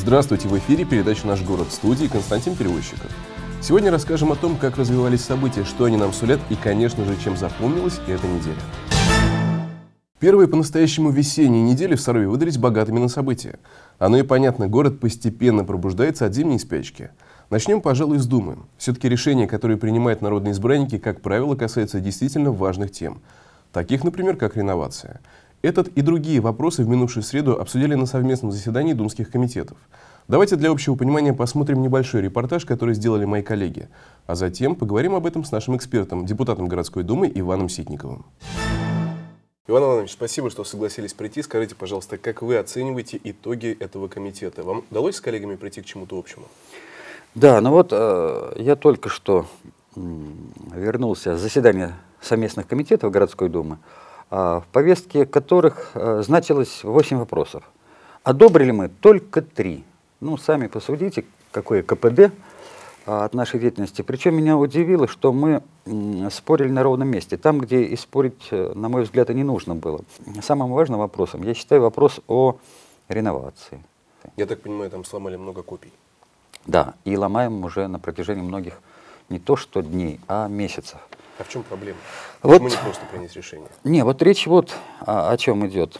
Здравствуйте, в эфире передача «Наш город», в студии Константин Перевозчиков. Сегодня расскажем о том, как развивались события, что они нам сулят и, конечно же, чем запомнилась эта неделя. Первые по-настоящему весенние недели в Сарове выдались богатыми на события. Оно и понятно, город постепенно пробуждается от зимней спячки. Начнем, пожалуй, с Думы. Все-таки решения, которые принимают народные избранники, как правило, касаются действительно важных тем. Таких, например, как реновация. Этот и другие вопросы в минувшую среду обсудили на совместном заседании думских комитетов. Давайте для общего понимания посмотрим небольшой репортаж, который сделали мои коллеги. А затем поговорим об этом с нашим экспертом, депутатом городской думы Иваном Ситниковым. Иван Иванович, спасибо, что согласились прийти. Скажите, пожалуйста, как вы оцениваете итоги этого комитета? Вам удалось с коллегами прийти к чему-то общему? Да, ну вот я только что вернулся с заседания совместных комитетов городской думы, в повестке которых значилось 8 вопросов. Одобрили мы только 3. Ну, сами посудите, какое КПД от нашей деятельности. Причем меня удивило, что мы спорили на ровном месте, там, где и спорить, на мой взгляд, и не нужно было. Самым важным вопросом, я считаю, вопрос о реновации. Я так понимаю, там сломали много копий. Да, и ломаем уже на протяжении многих не то что дней, а месяцев. А в чем проблема? Вот, почему не просто принять решение? Не, вот речь вот о чем идет.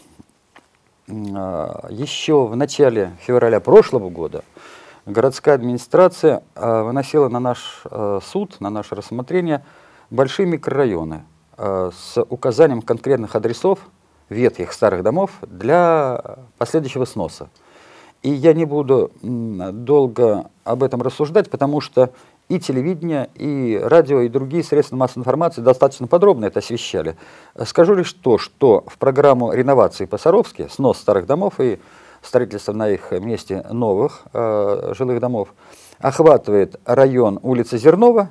Еще в начале февраля прошлого года городская администрация выносила на наш суд, на наше рассмотрение большие микрорайоны с указанием конкретных адресов ветхих старых домов для последующего сноса. И я не буду долго об этом рассуждать, потому что и телевидение, и радио, и другие средства массовой информации достаточно подробно это освещали. Скажу лишь то, что в программу реновации по-саровски, снос старых домов и строительство на их месте новых жилых домов, охватывает район улицы Зернова,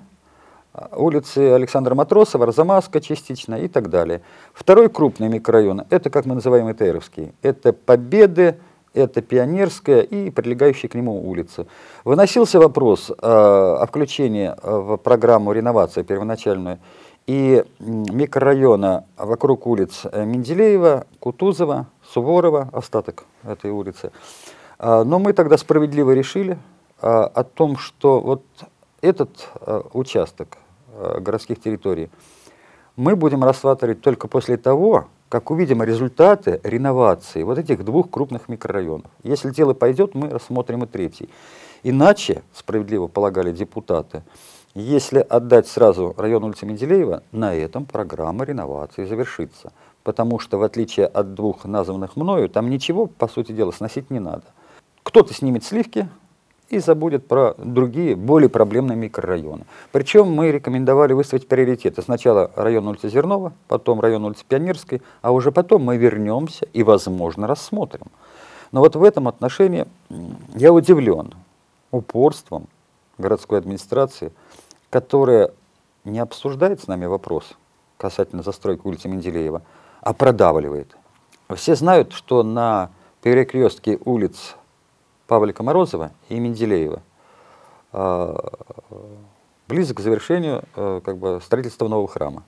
улицы Александра Матросова, Арзамаска частично и так далее. Второй крупный микрорайон, это, как мы называем, ИТРовский, это Победы, это Пионерская и прилегающие к нему улицы. Выносился вопрос о включении в программу реновации первоначальную и микрорайона вокруг улиц Менделеева, Кутузова, Суворова, остаток этой улицы. Но мы тогда справедливо решили о том, что вот этот участок городских территорий мы будем рассматривать только после того, как увидим результаты реновации вот этих 2 крупных микрорайонов. Если дело пойдет, мы рассмотрим и 3. Иначе, справедливо полагали депутаты, если отдать сразу район улицы Менделеева, на этом программа реновации завершится. Потому что, в отличие от 2 названных мною, там ничего, по сути дела, сносить не надо. Кто-то снимет сливки и забудет про другие, более проблемные микрорайоны. Причем мы рекомендовали выставить приоритеты. Сначала район улицы Зернова, потом район улицы Пионерской, а уже потом мы вернемся и, возможно, рассмотрим. Но вот в этом отношении я удивлен упорством городской администрации, которая не обсуждает с нами вопрос касательно застройки улицы Менделеева, а продавливает. Все знают, что на перекрестке улиц Павлика Морозова и Менделеева близок к завершению строительства нового храма.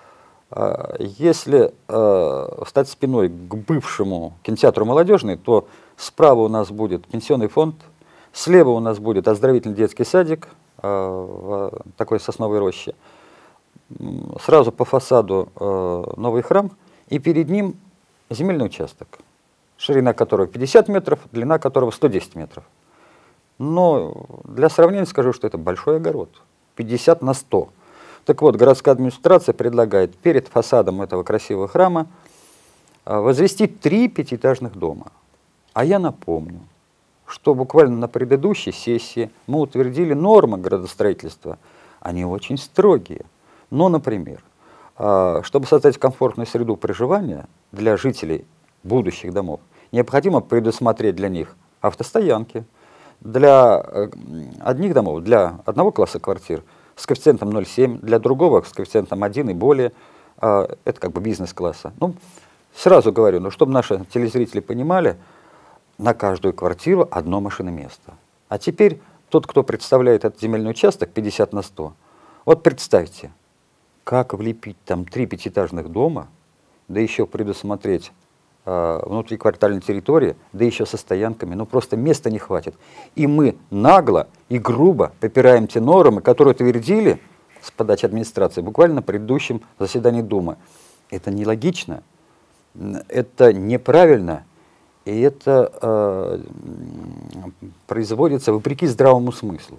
Если встать спиной к бывшему кинотеатру «Молодежный», то справа у нас будет пенсионный фонд, слева у нас будет оздоровительный детский садик в такой сосновой роще, сразу по фасаду новый храм, и перед ним земельный участок, ширина которого 50 метров, длина которого 110 метров. Но для сравнения скажу, что это большой огород, 50 на 100. Так вот, городская администрация предлагает перед фасадом этого красивого храма возвести 3 пятиэтажных дома. А я напомню, что буквально на предыдущей сессии мы утвердили нормы градостроительства. Они очень строгие. Но, например, чтобы создать комфортную среду проживания для жителей будущих домов, необходимо предусмотреть для них автостоянки. Для одних домов, для одного класса квартир с коэффициентом 0,7, для другого с коэффициентом 1 и более, это как бы бизнес-класса. Ну, сразу говорю, но чтобы наши телезрители понимали, на каждую квартиру одно машиноместо. А теперь тот, кто представляет этот земельный участок 50 на 100, вот представьте, как влепить там 3 пятиэтажных дома, да еще предусмотреть внутриквартальной территории, да еще со стоянками, ну просто места не хватит. И мы нагло и грубо попираем те нормы, которые утвердили с подачи администрации буквально на предыдущем заседании Думы. Это нелогично, это неправильно, и это производится вопреки здравому смыслу.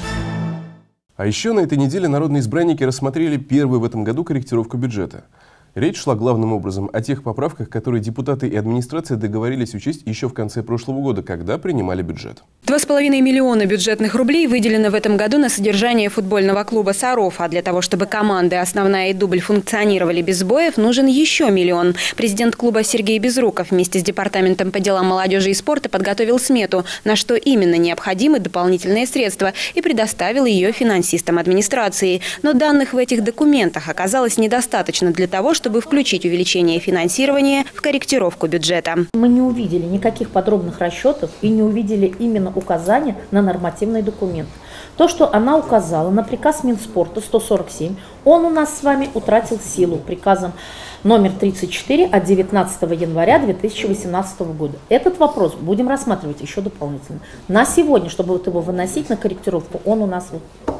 А еще на этой неделе народные избранники рассмотрели первую в этом году корректировку бюджета. Речь шла главным образом о тех поправках, которые депутаты и администрация договорились учесть еще в конце прошлого года, когда принимали бюджет. 2,5 миллиона бюджетных рублей выделено в этом году на содержание футбольного клуба «Саров». А для того, чтобы команды «Основная» и «Дубль» функционировали без сбоев, нужен еще 1 миллион. Президент клуба Сергей Безруков вместе с Департаментом по делам молодежи и спорта подготовил смету, на что именно необходимы дополнительные средства, и предоставил ее финансистам администрации. Но данных в этих документах оказалось недостаточно для того, чтобы включить увеличение финансирования в корректировку бюджета. Мы не увидели никаких подробных расчетов и не увидели именно указания на нормативный документ. То, что она указала на приказ Минспорта 147, он у нас с вами утратил силу приказом номер 34 от 19 января 2018 года. Этот вопрос будем рассматривать еще дополнительно. На сегодня, чтобы вот его выносить на корректировку, он у нас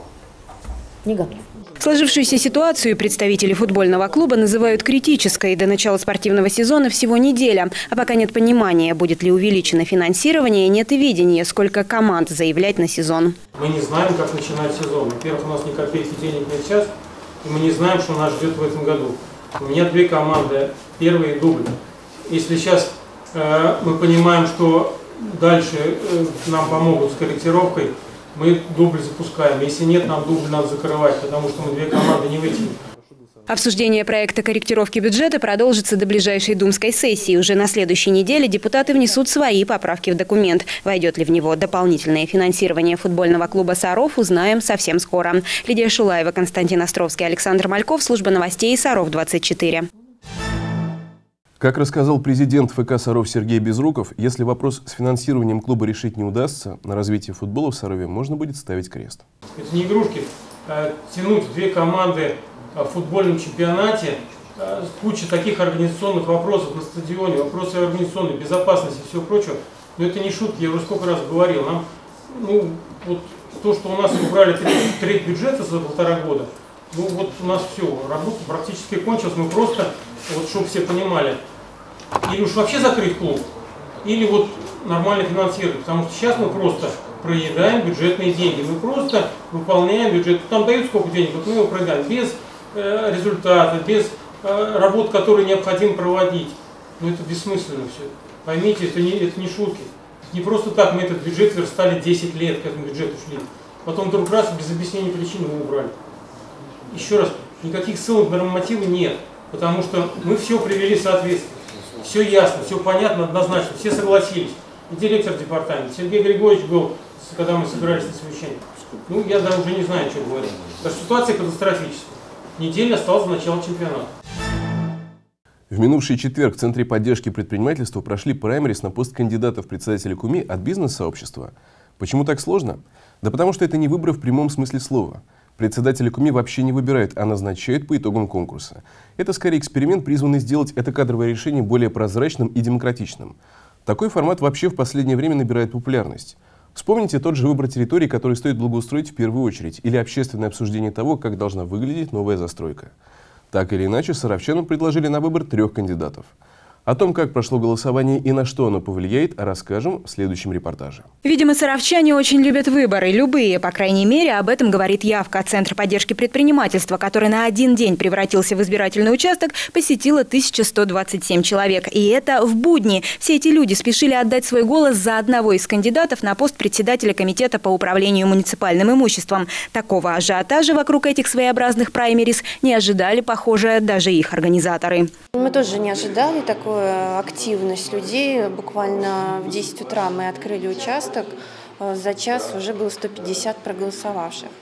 не готов. Сложившуюся ситуацию представители футбольного клуба называют критической. До начала спортивного сезона всего неделя. А пока нет понимания, будет ли увеличено финансирование, нет и видения, сколько команд заявлять на сезон. Мы не знаем, как начинать сезон. Во-первых, у нас ни копейки денег нет сейчас, и мы не знаем, что нас ждет в этом году. У меня 2 команды, первые и Дубль. Если сейчас мы понимаем, что дальше нам помогут с корректировкой, мы Дубль запускаем. Если нет, нам Дубль надо закрывать, потому что мы 2 команды не вытянем. Обсуждение проекта корректировки бюджета продолжится до ближайшей думской сессии. Уже на следующей неделе депутаты внесут свои поправки в документ. Войдет ли в него дополнительное финансирование футбольного клуба «Саров», узнаем совсем скоро. Лидия Шулаева, Константин Островский, Александр Мальков, служба новостей «Саров-24». Как рассказал президент ФК «Саров» Сергей Безруков, если вопрос с финансированием клуба решить не удастся, на развитие футбола в Сарове можно будет ставить крест. Это не игрушки. Тянуть 2 команды в футбольном чемпионате, куча таких организационных вопросов на стадионе, вопросы организационной безопасности и всего прочего, но это не шутки, я уже сколько раз говорил. Нам, вот то, что у нас убрали треть бюджета за 1,5 года, вот у нас все, работа практически кончилась, мы просто, вот чтобы все понимали, или уж вообще закрыть клуб, или вот нормально финансировать, потому что сейчас мы просто проедаем бюджетные деньги, мы просто выполняем бюджет, там дают сколько денег, вот мы его проедаем, без результата, без работ, которые необходимо проводить. Но это бессмысленно все. Поймите, это не шутки. Не просто так мы этот бюджет верстали 10 лет, к этому бюджету шли. Потом вдруг раз без объяснения причин его убрали. Еще раз, никаких ссылок на нормативы нет, потому что мы все привели в соответствие. Все ясно, все понятно, однозначно, все согласились. И директор департамента, Сергей Григорьевич был, когда мы собирались на совещании. Я даже уже не знаю, что говорить. Так что ситуация катастрофическая. Неделя осталась до начала чемпионата. В минувший четверг в Центре поддержки предпринимательства прошли праймерис на пост кандидата в председателя КУМИ от бизнес-сообщества. Почему так сложно? Да потому что это не выборы в прямом смысле слова. Председателя КУМИ вообще не выбирают, а назначают по итогам конкурса. Это скорее эксперимент, призванный сделать это кадровое решение более прозрачным и демократичным. Такой формат вообще в последнее время набирает популярность. Вспомните тот же выбор территории, который стоит благоустроить в первую очередь, или общественное обсуждение того, как должна выглядеть новая застройка. Так или иначе, саровчанам предложили на выбор 3 кандидатов. О том, как прошло голосование и на что оно повлияет, расскажем в следующем репортаже. Видимо, саровчане очень любят выборы. Любые, по крайней мере, об этом говорит явка. Центр поддержки предпринимательства, который на один день превратился в избирательный участок, посетило 1127 человек. И это в будни. Все эти люди спешили отдать свой голос за одного из кандидатов на пост председателя комитета по управлению муниципальным имуществом. Такого ажиотажа вокруг этих своеобразных праймерис не ожидали, похоже, даже их организаторы. Мы тоже не ожидали такой активность людей. Буквально в 10 утра мы открыли участок, за час уже было 150 проголосовавших.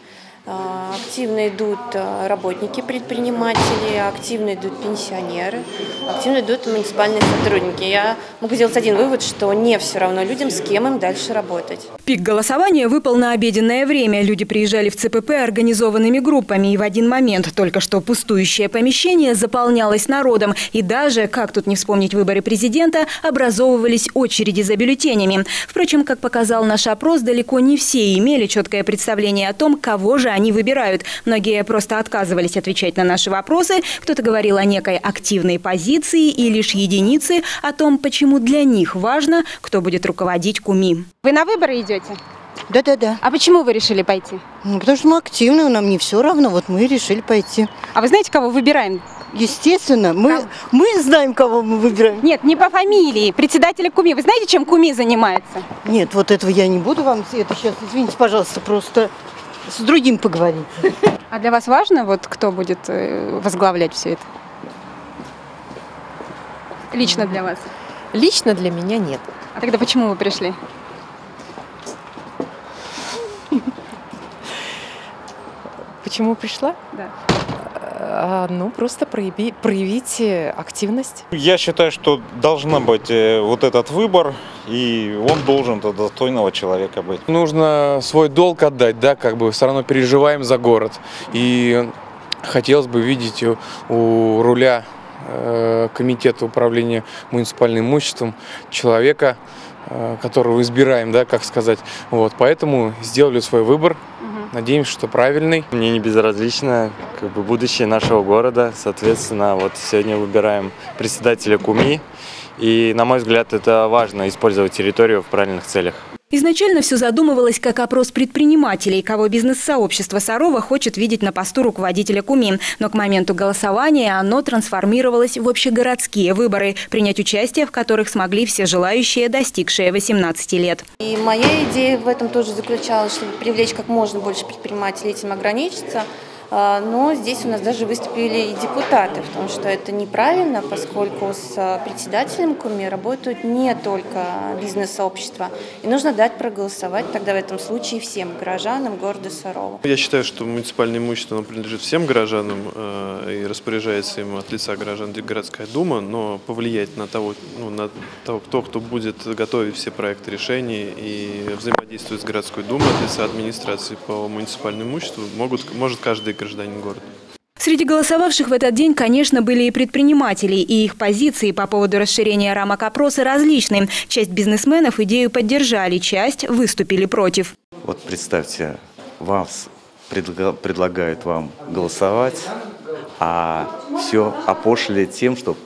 Активно идут работники, предприниматели, активно идут пенсионеры, активно идут муниципальные сотрудники. Я могу сделать один вывод, что не все равно людям, с кем им дальше работать. Пик голосования выпал на обеденное время. Люди приезжали в ЦПП организованными группами. И в один момент только что пустующее помещение заполнялось народом. И даже, как тут не вспомнить выборы президента, образовывались очереди за бюллетенями. Впрочем, как показал наш опрос, далеко не все имели четкое представление о том, кого же они выбирают. Многие просто отказывались отвечать на наши вопросы. Кто-то говорил о некой активной позиции, и лишь единицы о том, почему для них важно, кто будет руководить КУМИ. Вы на выборы идете? Да. А почему вы решили пойти? Ну, потому что мы активные, нам не все равно, вот мы и решили пойти. А вы знаете, кого выбираем? Естественно, мы знаем, кого мы выбираем. Нет, не по фамилии, председателя КУМИ. Вы знаете, чем КУМИ занимается? Нет, вот этого я не буду вам, это сейчас, извините, пожалуйста, просто с другим поговорить. А для вас важно, вот кто будет возглавлять все это? Лично для вас? Лично для меня нет. А тогда почему вы пришли? Почему пришла? Да. Ну, просто проявить активность. Я считаю, что должен быть вот этот выбор, и он должен достойного человека быть. Нужно свой долг отдать, да, как бы все равно переживаем за город. И хотелось бы видеть у руля комитета управления муниципальным имуществом человека, которого избираем, да, как сказать. Вот, поэтому сделали свой выбор. Надеемся, что правильный. Мне не безразлично как бы будущее нашего города. Соответственно, вот сегодня выбираем председателя КУМИ. И, на мой взгляд, это важно — использовать территорию в правильных целях. Изначально все задумывалось как опрос предпринимателей, кого бизнес-сообщество Сарова хочет видеть на посту руководителя КУМИ. Но к моменту голосования оно трансформировалось в общегородские выборы, принять участие в которых смогли все желающие, достигшие 18 лет. И моя идея в этом тоже заключалась, чтобы привлечь как можно больше предпринимателей, этим ограничиться. Но здесь у нас даже выступили и депутаты, потому что это неправильно, поскольку с председателем КУМИ работают не только бизнес-сообщества. И нужно дать проголосовать тогда в этом случае всем горожанам города Сарова. Я считаю, что муниципальное имущество принадлежит всем горожанам и распоряжается им от лица горожан городская дума, но повлиять на того, кто будет готовить все проекты решений и взаимодействовать с городской думой от лица администрации по муниципальному имуществу может каждый гражданин города. Среди голосовавших в этот день, конечно, были и предприниматели, и их позиции по поводу расширения рамок опроса различны. Часть бизнесменов идею поддержали, часть выступили против. Вот представьте, вас предлагают вам голосовать, а все опошлили тем, что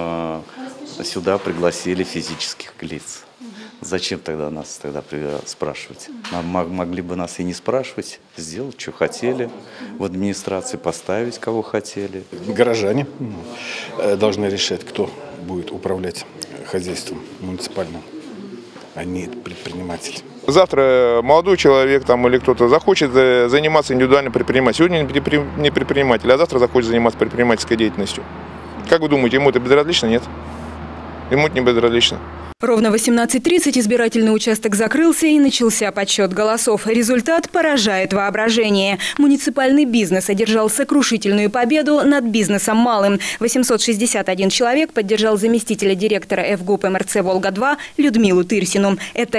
сюда пригласили физических лиц. Зачем тогда нас спрашивать? Могли бы нас и не спрашивать, сделать, что хотели, в администрации поставить, кого хотели. Горожане должны решать, кто будет управлять хозяйством муниципальным, а не предприниматель. Завтра молодой человек там, или кто-то захочет заниматься индивидуальным предпринимательством. Сегодня не предприниматель, а завтра захочет заниматься предпринимательской деятельностью. Как вы думаете, ему это безразлично? Нет. Ему это не безразлично. Ровно в 18:30 избирательный участок закрылся и начался подсчет голосов. Результат поражает воображение. Муниципальный бизнес одержал сокрушительную победу над бизнесом малым. 861 человек поддержал заместителя директора ФГУП МРЦ «Волга-2» Людмилу Тырсину. Это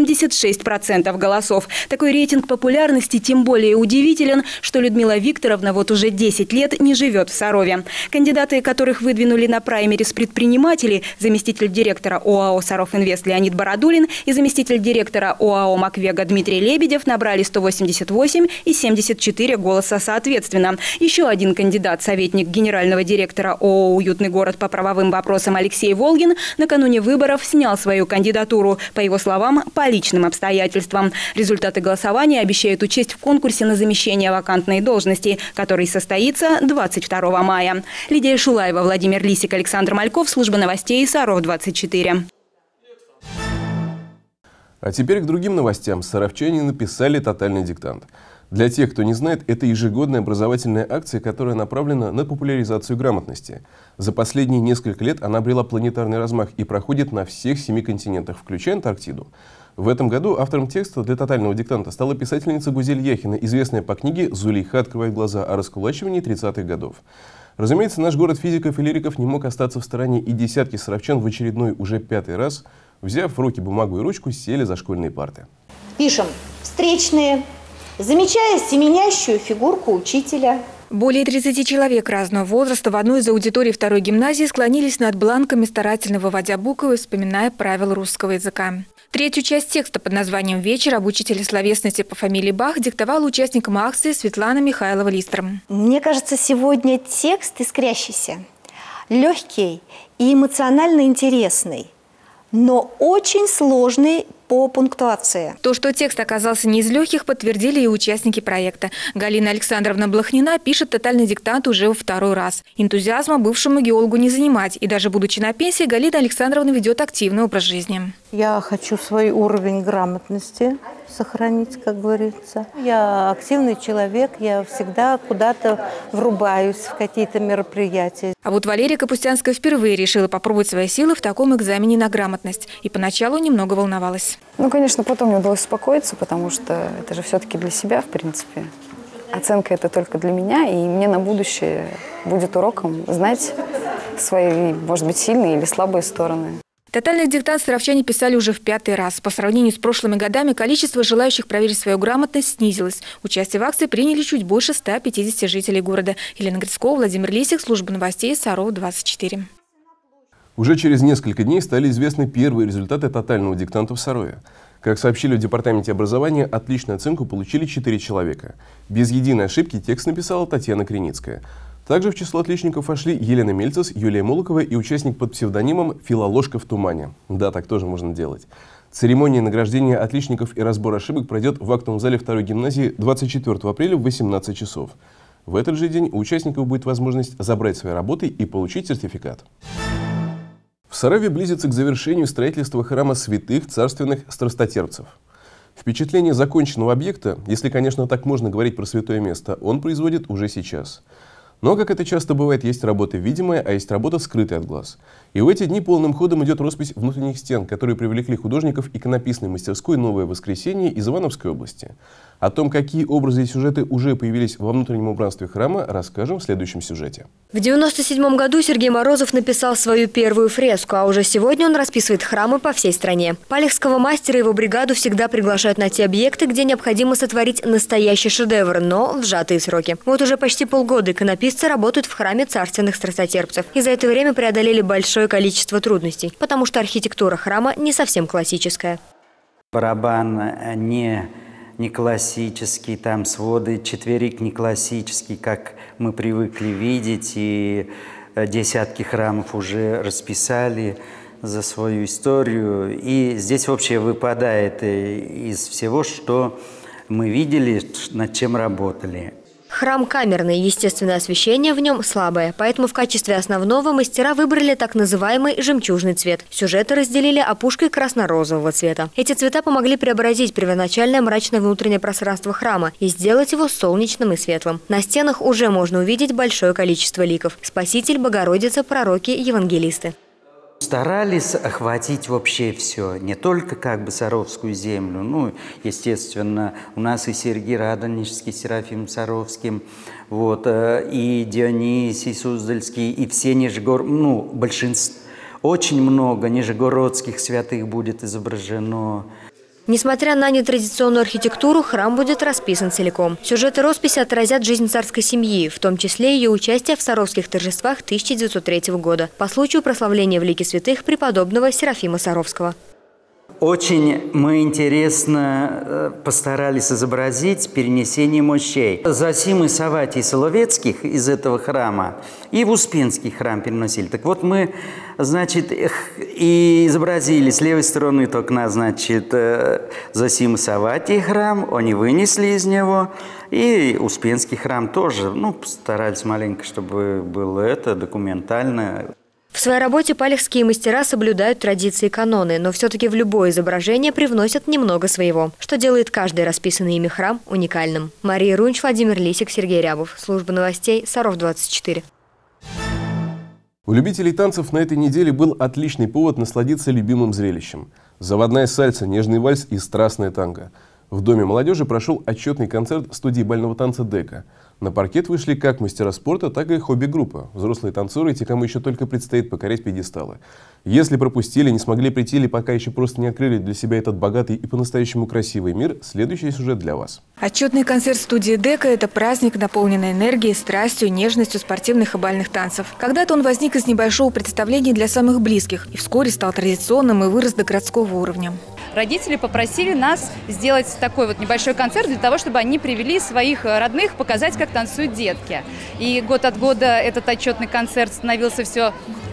76% голосов. Такой рейтинг популярности тем более удивителен, что Людмила Викторовна вот уже 10 лет не живет в Сарове. Кандидаты, которых выдвинули на праймерис предприниматели, заместитель директора ОАО «Саровинвест» Леонид Бородулин и заместитель директора ОАО «Маквега» Дмитрий Лебедев набрали 188 и 74 голоса соответственно. Еще один кандидат, советник генерального директора ОАО «Уютный город» по правовым вопросам Алексей Волгин, накануне выборов снял свою кандидатуру, по его словам, по личным обстоятельствам. Результаты голосования обещают учесть в конкурсе на замещение вакантной должности, который состоится 22 мая. Лидия Шулаева, Владимир Лисик, Александр Мальков, служба новостей Саров-24. А теперь к другим новостям. Саровчане написали тотальный диктант. Для тех, кто не знает, это ежегодная образовательная акция, которая направлена на популяризацию грамотности. За последние несколько лет она обрела планетарный размах и проходит на всех 7 континентах, включая Антарктиду. В этом году автором текста для «Тотального диктанта» стала писательница Гузель Яхина, известная по книге «Зулейха открывает глаза» о раскулачивании 30-х годов. Разумеется, наш город физиков и лириков не мог остаться в стороне, и десятки саровчан в очередной, уже 5-й раз, взяв в руки бумагу и ручку, сели за школьные парты. Пишем встречные, замечая семенящую фигурку учителя. Более 30 человек разного возраста в одной из аудиторий второй гимназии склонились над бланками, старательно выводя буквы и вспоминая правила русского языка. Третью часть текста под названием «Вечер» об учителе словесности по фамилии Бах диктовала участникам акции Светлана Михайлова-Листер. Мне кажется, сегодня текст искрящийся, легкий и эмоционально интересный, но очень сложный по пунктуации. То, что текст оказался не из легких, подтвердили и участники проекта. Галина Александровна Блохнина пишет «Тотальный диктант» уже во второй раз. Энтузиазма бывшему геологу не занимать. И даже будучи на пенсии, Галина Александровна ведет активный образ жизни. Я хочу свой уровень грамотности сохранить, как говорится. Я активный человек, я всегда куда-то врубаюсь в какие-то мероприятия. А вот Валерия Капустянская впервые решила попробовать свои силы в таком экзамене на грамотность. И поначалу немного волновалась. Ну, конечно, потом мне удалось успокоиться, потому что это же все-таки для себя, в принципе. Оценка это только для меня, и мне на будущее будет уроком знать свои, может быть, сильные или слабые стороны. Тотальный диктант саровчане писали уже в 5-й раз. По сравнению с прошлыми годами количество желающих проверить свою грамотность снизилось. Участие в акции приняли чуть больше 150 жителей города. Елена Грицкова, Владимир Лисик, служба новостей, Саров, 24. Уже через несколько дней стали известны первые результаты тотального диктанта в Сарове. Как сообщили в Департаменте образования, отличную оценку получили 4 человека. Без единой ошибки текст написала Татьяна Криницкая. Также в число отличников вошли Елена Мельцес, Юлия Молокова и участник под псевдонимом «Филоложка в тумане». Да, так тоже можно делать. Церемония награждения отличников и разбор ошибок пройдет в актовом зале второй гимназии 24 апреля в 18 часов. В этот же день у участников будет возможность забрать свои работы и получить сертификат. В Сарове близится к завершению строительства храма святых царственных страстотерпцев. Впечатление законченного объекта, если, конечно, так можно говорить про святое место, он производит уже сейчас. Но, как это часто бывает, есть работа видимая, а есть работа скрытая от глаз. И в эти дни полным ходом идет роспись внутренних стен, которые привлекли художников иконописной мастерской «Новое Воскресенье» из Ивановской области. О том, какие образы и сюжеты уже появились во внутреннем убранстве храма, расскажем в следующем сюжете. В 1997 году Сергей Морозов написал свою первую фреску, а уже сегодня он расписывает храмы по всей стране. Палехского мастера и его бригаду всегда приглашают на те объекты, где необходимо сотворить настоящий шедевр, но в сжатые сроки. Вот уже почти полгода иконописцы работают в храме царственных страстотерпцев. И за это время преодолели большое количество трудностей, потому что архитектура храма не совсем классическая. Барабан не классический, там своды, четверик не классический, как мы привыкли видеть, и десятки храмов уже расписали за свою историю. И здесь вообще выпадает из всего, что мы видели, над чем работали. Храм камерный, естественное освещение в нем слабое, поэтому в качестве основного мастера выбрали так называемый жемчужный цвет. Сюжеты разделили опушкой красно-розового цвета. Эти цвета помогли преобразить первоначальное мрачное внутреннее пространство храма и сделать его солнечным и светлым. На стенах уже можно увидеть большое количество ликов: Спаситель, Богородица, пророки, евангелисты. Старались охватить вообще все, не только как бы Саровскую землю, ну, естественно, у нас и Сергий Радонежский, Серафим Саровский, вот, и Дионисий Суздальский, и все большинство, очень много нижегородских святых будет изображено. Несмотря на нетрадиционную архитектуру, храм будет расписан целиком. Сюжеты росписи отразят жизнь царской семьи, в том числе ее участие в Саровских торжествах 1903 года по случаю прославления в лике святых преподобного Серафима Саровского. Очень мы интересно постарались изобразить перенесение мощей. Зосимы Саватий Соловецких из этого храма и в Успенский храм переносили. Так вот мы, значит, и изобразили с левой стороны только, значит, Зосимы Саватий храм, они вынесли из него, и Успенский храм тоже, ну, постарались маленько, чтобы было это документально. В своей работе палехские мастера соблюдают традиции и каноны, но все-таки в любое изображение привносят немного своего, что делает каждый расписанный ими храм уникальным. Мария Рунч, Владимир Лисик, Сергей Рябов. Служба новостей, Саров, 24. У любителей танцев на этой неделе был отличный повод насладиться любимым зрелищем. Заводная сальса, нежный вальс и страстная танго. В Доме молодежи прошел отчетный концерт студии бального танца «Дека». На паркет вышли как мастера спорта, так и хобби-группа. Взрослые танцоры и те, кому еще только предстоит покорять пьедесталы. Если пропустили, не смогли прийти или пока еще просто не открыли для себя этот богатый и по-настоящему красивый мир, следующий сюжет для вас. Отчетный концерт студии «Дека» – это праздник, наполненный энергией, страстью, нежностью спортивных и бальных танцев. Когда-то он возник из небольшого представления для самых близких и вскоре стал традиционным и вырос до городского уровня. Родители попросили нас сделать такой вот небольшой концерт для того, чтобы они привели своих родных, показать, как танцуют детки. И год от года этот отчетный концерт становился все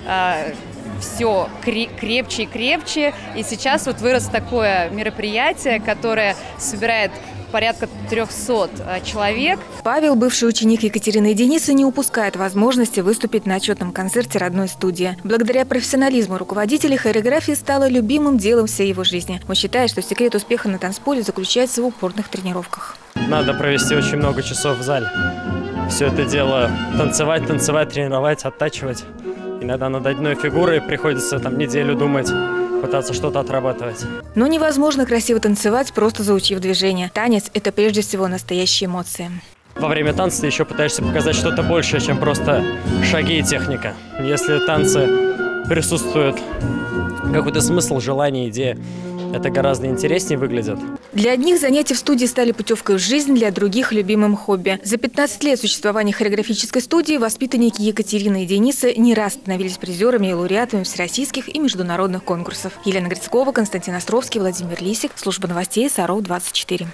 крепче и крепче. И сейчас вот выросло такое мероприятие, которое собирает порядка 300 человек. Павел, бывший ученик Екатерины и Дениса, не упускает возможности выступить на отчетном концерте родной студии. Благодаря профессионализму руководителей хореография стала любимым делом всей его жизни. Он считает, что секрет успеха на танцполе заключается в упорных тренировках. Надо провести очень много часов в зале. Все это дело танцевать, тренировать, оттачивать. Иногда над одной фигурой приходится там неделю думать, пытаться что-то отрабатывать. Но невозможно красиво танцевать, просто заучив движение. Танец – это прежде всего настоящие эмоции. Во время танца ты еще пытаешься показать что-то большее, чем просто шаги и техника. Если в танце присутствует какой-то смысл, желание, идея, это гораздо интереснее выглядит. Для одних занятия в студии стали путевкой в жизнь, для других – любимым хобби. За 15 лет существования хореографической студии воспитанники Екатерины и Дениса не раз становились призерами и лауреатами всероссийских и международных конкурсов. Елена Грицкова, Константин Островский, Владимир Лисик. Служба новостей Саров 24.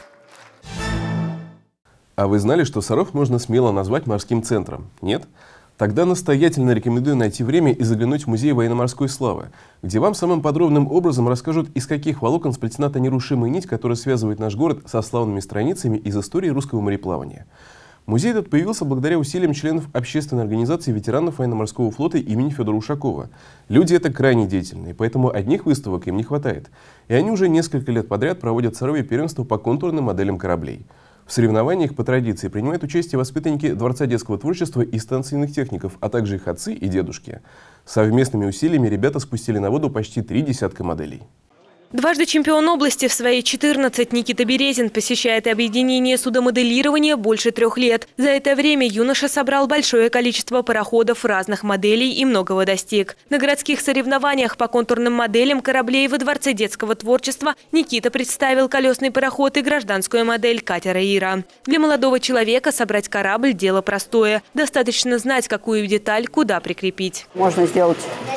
А вы знали, что Саров можно смело назвать морским центром? Нет? Тогда настоятельно рекомендую найти время и заглянуть в музей военно-морской славы, где вам самым подробным образом расскажут, из каких волокон сплетена та нерушимая нить, которая связывает наш город со славными страницами из истории русского мореплавания. Музей этот появился благодаря усилиям членов общественной организации ветеранов военно-морского флота имени Федора Ушакова. Люди это крайне деятельные, поэтому одних выставок им не хватает. И они уже несколько лет подряд проводят в Сарове первенство по контурным моделям кораблей. В соревнованиях по традиции принимают участие воспитанники Дворца детского творчества и станционных техников, а также их отцы и дедушки. Совместными усилиями ребята спустили на воду почти 3 десятка моделей. Дважды чемпион области, в свои 14 Никита Березин посещает объединение судомоделирования больше 3 лет. За это время юноша собрал большое количество пароходов разных моделей и многого достиг. На городских соревнованиях по контурным моделям кораблей во Дворце детского творчества Никита представил колесный пароход и гражданскую модель катера «Ира». Для молодого человека собрать корабль – дело простое. Достаточно знать, какую деталь куда прикрепить. Можно сделать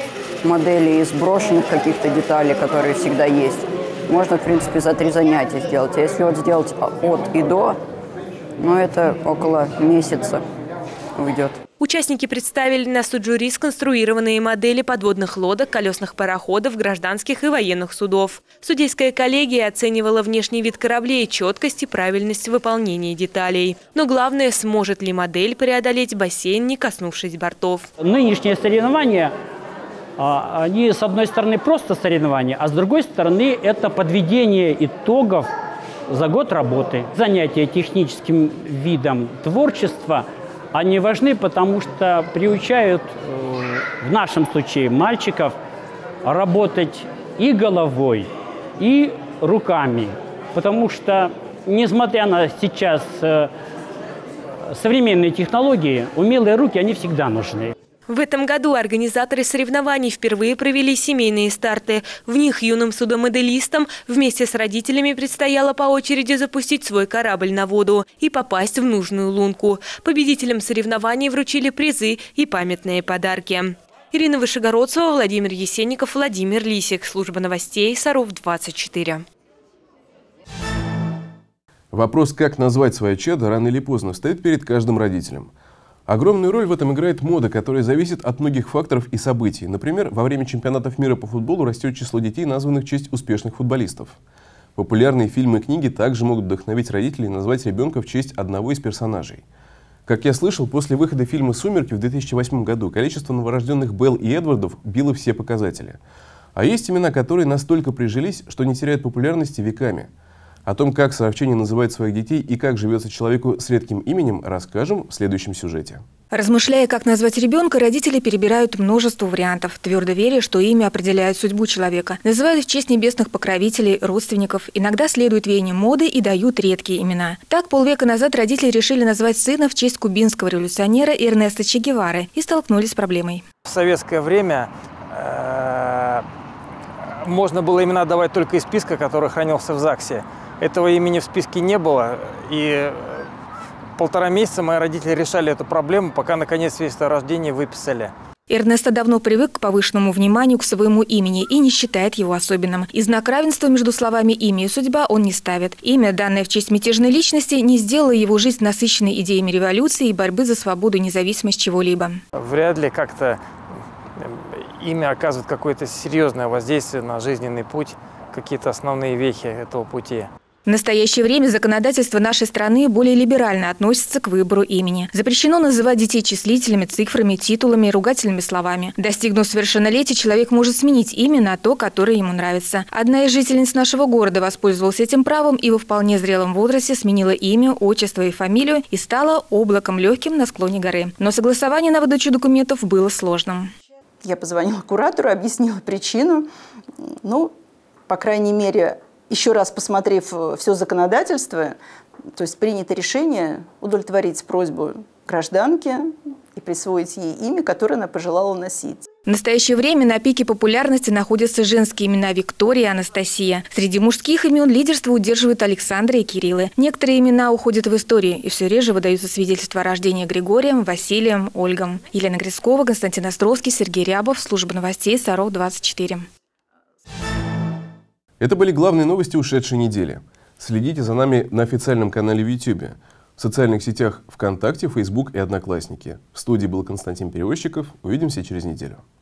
модели из брошенных каких-то деталей, которые всегда есть. Можно, в принципе, за 3 занятия сделать. А если вот сделать от и до, ну, это около месяца уйдет. Участники представили на суд жюри сконструированные модели подводных лодок, колесных пароходов, гражданских и военных судов. Судейская коллегия оценивала внешний вид кораблей, четкость и правильность выполнения деталей. Но главное, сможет ли модель преодолеть бассейн, не коснувшись бортов. Нынешние соревнования, они, с одной стороны, просто соревнования, а с другой стороны, это подведение итогов за год работы. Занятия техническим видом творчества, они важны, потому что приучают, в нашем случае, мальчиков работать и головой, и руками. Потому что, несмотря на сейчас современные технологии, умелые руки, они всегда нужны. В этом году организаторы соревнований впервые провели семейные старты. В них юным судомоделистам вместе с родителями предстояло по очереди запустить свой корабль на воду и попасть в нужную лунку. Победителям соревнований вручили призы и памятные подарки. Ирина Вышегородцева, Владимир Есенников, Владимир Лисик. Служба новостей Саров 24. Вопрос, как назвать свое чадо, рано или поздно стоит перед каждым родителем. Огромную роль в этом играет мода, которая зависит от многих факторов и событий. Например, во время чемпионатов мира по футболу растет число детей, названных в честь успешных футболистов. Популярные фильмы и книги также могут вдохновить родителей назвать ребенка в честь одного из персонажей. Как я слышал, после выхода фильма «Сумерки» в 2008 году количество новорожденных Белл и Эдвардов било все показатели. А есть имена, которые настолько прижились, что не теряют популярности веками. О том, как саровчане называют своих детей и как живется человеку с редким именем, расскажем в следующем сюжете. Размышляя, как назвать ребенка, родители перебирают множество вариантов, твердо веря, что имя определяет судьбу человека. Называют в честь небесных покровителей, родственников, иногда следуют веяниям моды и дают редкие имена. Так, полвека назад родители решили назвать сына в честь кубинского революционера Эрнеста Че Гевары и столкнулись с проблемой. В советское время можно было имена давать только из списка, который хранился в ЗАГСе. Этого имени в списке не было, и 1,5 месяца мои родители решали эту проблему, пока наконец свидетельство о рождении выписали. Эрнесто давно привык к повышенному вниманию к своему имени и не считает его особенным. И знак равенства между словами «имя» и «судьба» он не ставит. Имя, данное в честь мятежной личности, не сделало его жизнь насыщенной идеями революции и борьбы за свободу и независимость чего-либо. Вряд ли как-то имя оказывает какое-то серьезное воздействие на жизненный путь, какие-то основные вехи этого пути. В настоящее время законодательство нашей страны более либерально относится к выбору имени. Запрещено называть детей числителями, цифрами, титулами, ругательными словами. Достигнув совершеннолетия, человек может сменить имя на то, которое ему нравится. Одна из жительниц нашего города воспользовалась этим правом и во вполне зрелом возрасте сменила имя, отчество и фамилию и стала облаком легким на склоне горы. Но согласование на выдачу документов было сложным. Я позвонила куратору, объяснила причину. По крайней мере, еще раз посмотрев все законодательство, то есть принято решение удовлетворить просьбу гражданки и присвоить ей имя, которое она пожелала носить. В настоящее время на пике популярности находятся женские имена Виктория и Анастасия. Среди мужских имен лидерство удерживают Александры и Кириллы. Некоторые имена уходят в историю, и все реже выдаются свидетельства о рождении Григорием, Василием, Ольгом. Елена Грискова, Константин Островский, Сергей Рябов, служба новостей Саров 24. Это были главные новости ушедшей недели. Следите за нами на официальном канале в YouTube, в социальных сетях ВКонтакте, Facebook и Одноклассники. В студии был Константин Перевозчиков. Увидимся через неделю.